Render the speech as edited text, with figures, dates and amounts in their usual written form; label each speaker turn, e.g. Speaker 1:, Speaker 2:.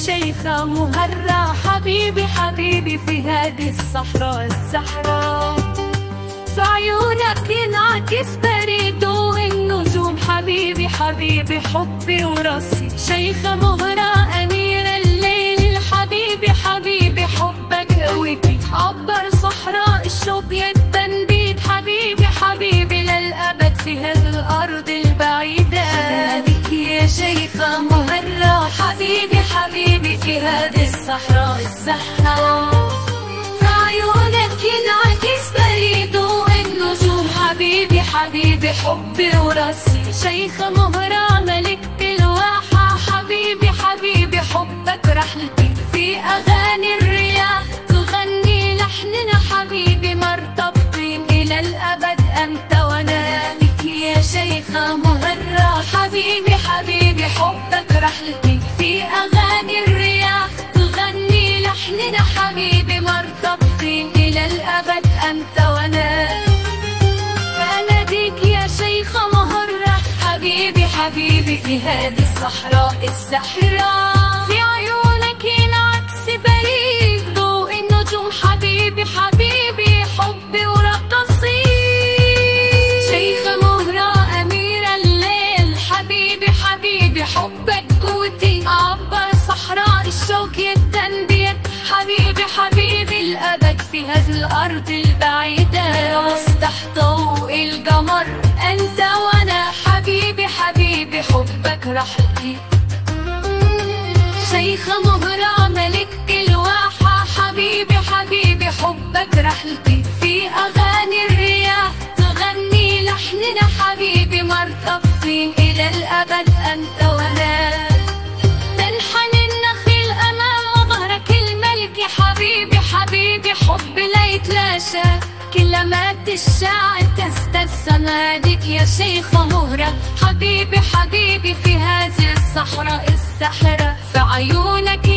Speaker 1: شيخة مهرة، حبيبي حبيبي في هذه الصحراء الزحراء. في عيونك ينعكس بريد ضوء النجوم، حبيبي حبيبي حبي وراسي. شيخة مهرة أميرة الليل، حبيبي حبيبي حبك هويتي. عبر صحراء الشوق التنبيد، حبيبي حبيبي للأبد في هذه الأرض البعيدة. بك يا شيخة مهرة، حبيبي حبيبي في هذه الصحراء الزحراء. في عيونك ينعكس بريد ضوء النجوم، حبيبي حبيبي حبي وراسي. شيخة مهرة ملكة الواحة، حبيبي حبيبي حبك رحلتي. في أغاني الرياح تغني لحننا، حبيبي مرتبطين إلى الأبد أنت وأنا. بك يا شيخة مهرة، حبيبي حبيبي حبك رحلتي. في أغاني الرياح تغني لحننا، حبيبي مرتبطين إلى الأبد أنت وأنا. أناديك يا شيخة مهرة، حبيبي حبيبي في هذه الصحراء الزحراء. في عيونك ينعكس بريد ضوء النجوم، حبيبي حبيبي حبي ورقصي. شيخة مهرة أميرة الليل، حبيبي حبيبي حبك قوتي. عبر صحراء الشوق التنبيد، حبيبي حبيبي الأبد في هذه الأرض البعيدة. وسط ضوء القمر أنت وأنا، حبيبي حبيبي حبك رحلتي. شيخة مهرة ملكة الواحة، حبيبي حبيبي حبك رحلتي. في أغاني الرياح تغني لحننا، حبيبي مرتبطين إلى الأبد أنت وأنا. تنحن النخيل أمام ظهرك الملكي، حبيبي حبيبي حب لا يتلاشى. كلمات الشاعر تستسلم. ناديك يا شيخة مهرة، حبيبي حبيبي في هذه الصحراء الزحراء. في عيونك